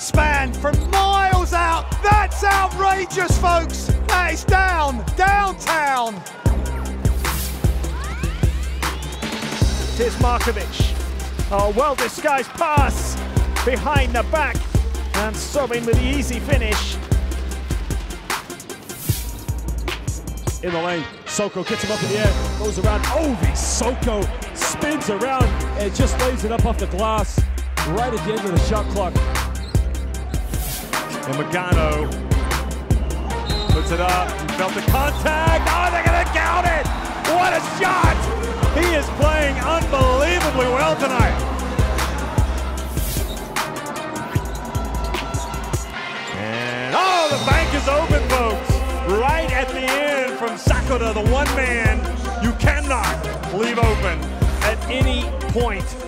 span from miles out. That's outrageous, folks. That is downtown. Here's Markovic. Oh, well-disguised pass behind the back. And Sobin with the easy finish. In the lane, Soko gets him up in the air, goes around Ovie. Soko spins around and just lays it up off the glass right at the end of the shot clock. Emegano puts it up, he felt the contact. Oh, they're gonna count it! What a shot! He is playing unbelievably well tonight. And oh, the bank is open, folks. Right at the end from Sakota, the one man you cannot leave open at any point.